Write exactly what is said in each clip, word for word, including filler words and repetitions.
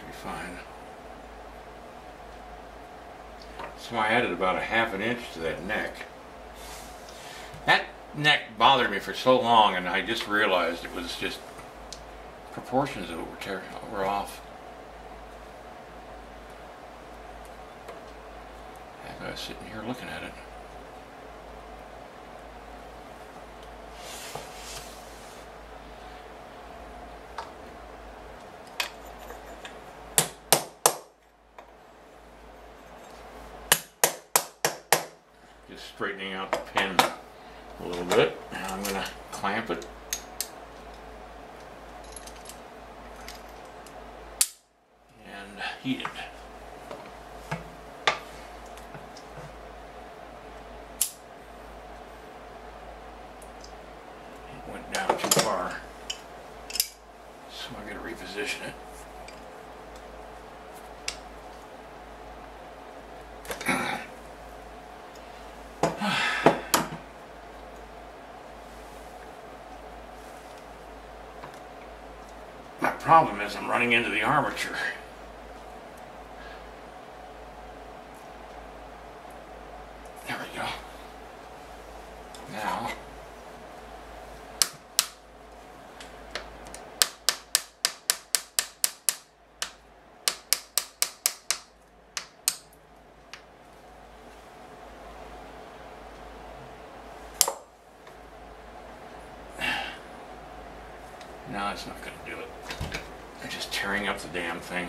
Should be fine. So I added about a half an inch to that neck. That neck bothered me for so long, and I just realized it was just proportions of it were, ter were off. As I was sitting here looking at it. Just straightening out the pin a little bit. Now I'm going to clamp it. And heat it. It went down too far, so I'm going to reposition it. Problem is I'm running into the armature. There we go. Now no, it's not going to do it. I'm just tearing up the damn thing.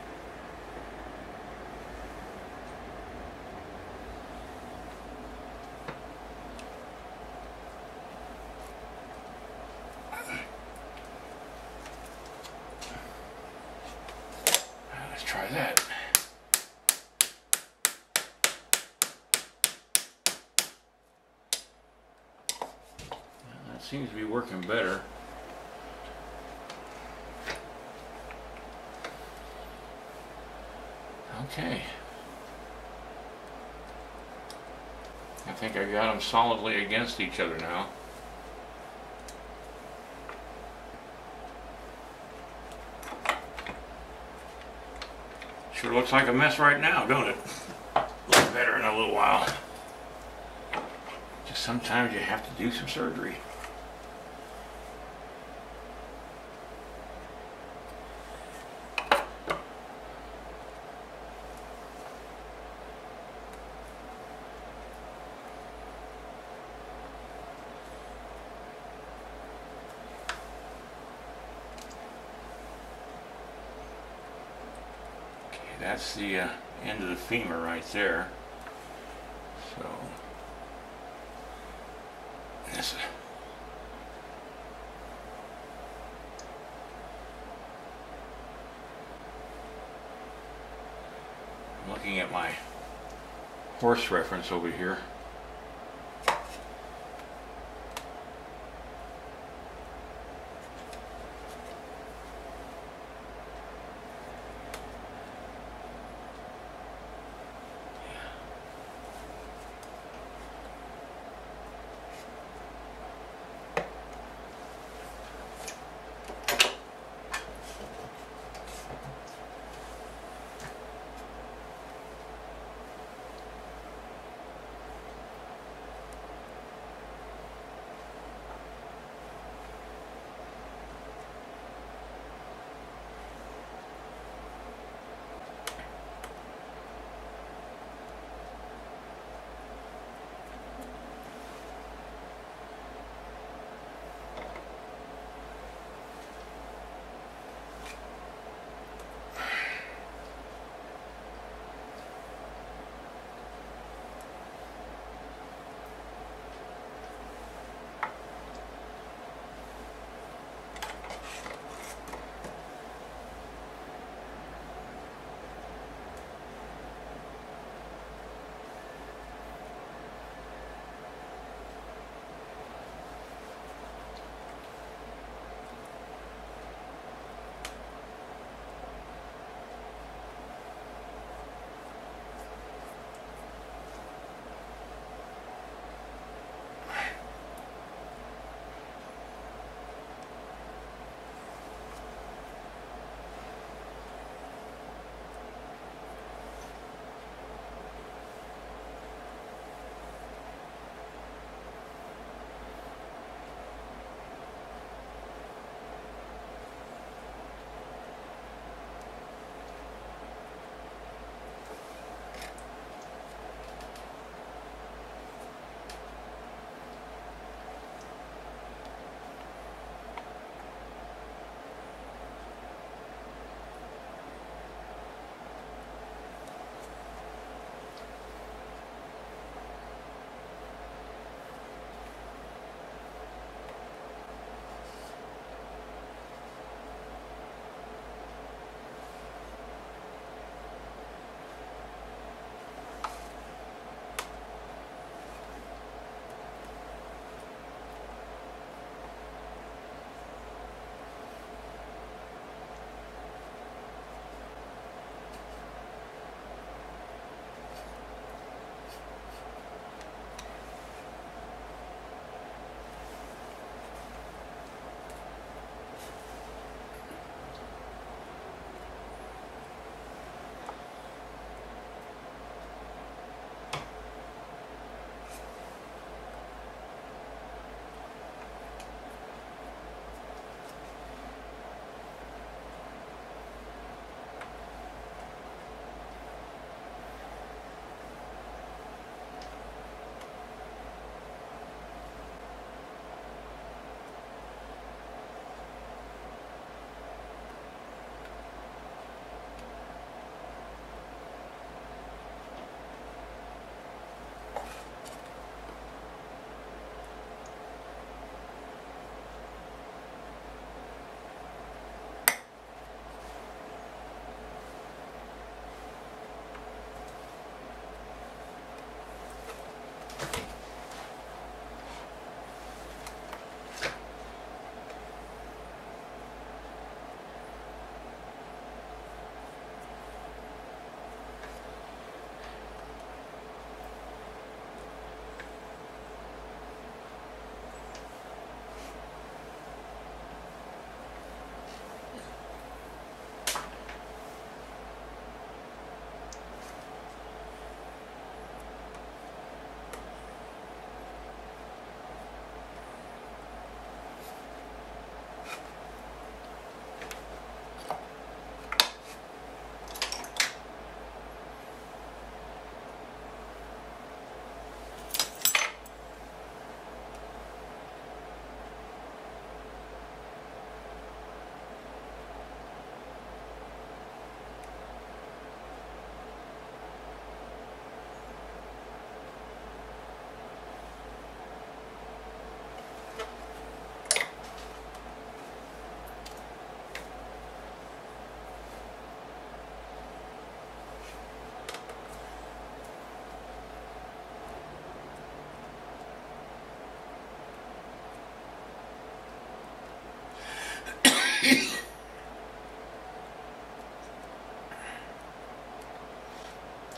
Let's try that. That seems to be working better. Okay. I think I got them solidly against each other now. Sure looks like a mess right now, don't it? Look better in a little while. Just sometimes you have to do some surgery. That's the uh, end of the femur right there. So this is I'm looking at my horse reference over here.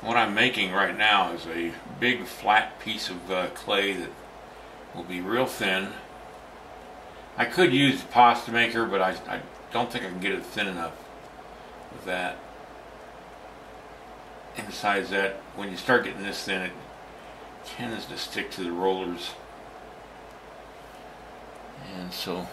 What I'm making right now is a big flat piece of uh, clay that will be real thin. I could use the pasta maker, but I, I don't think I can get it thin enough with that. And besides that, when you start getting this thin, it tends to stick to the rollers. And so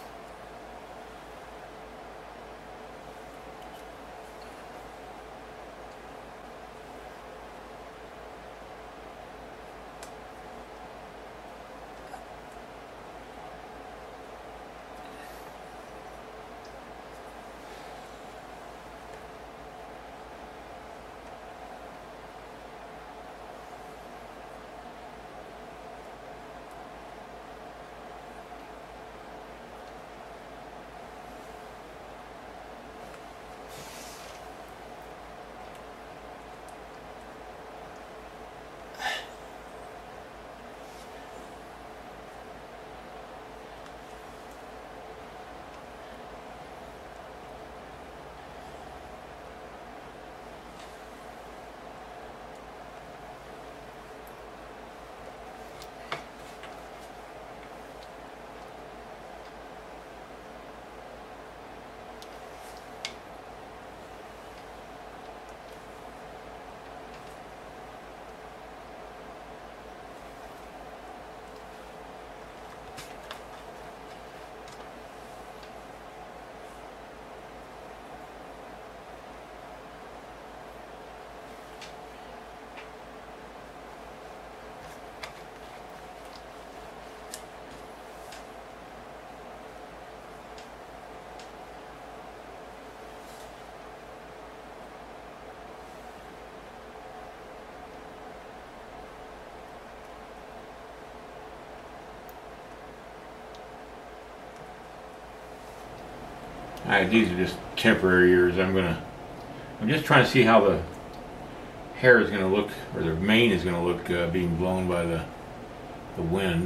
Alright, these are just temporary ears. I'm gonna, I'm just trying to see how the hair is gonna look, or the mane is gonna look uh, being blown by the the wind.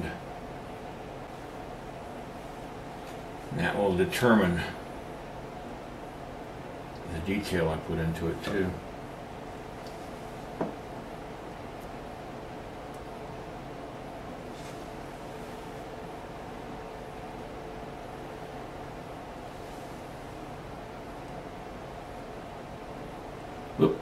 And that will determine the detail I put into it too. Whoop.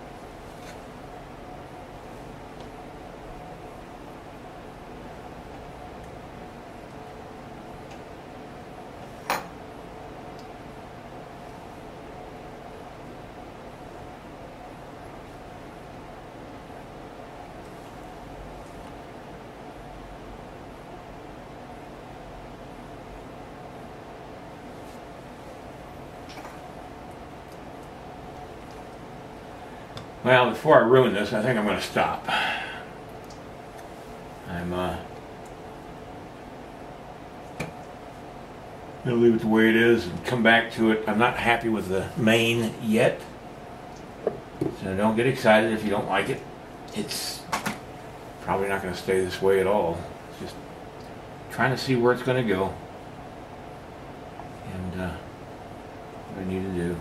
Well, before I ruin this, I think I'm going to stop. I'm uh, going to leave it the way it is and come back to it. I'm not happy with the mane yet, so don't get excited if you don't like it. It's probably not going to stay this way at all. It's just trying to see where it's going to go and uh, what I need to do.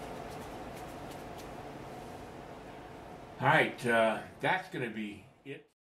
All right, uh, that's going to be it.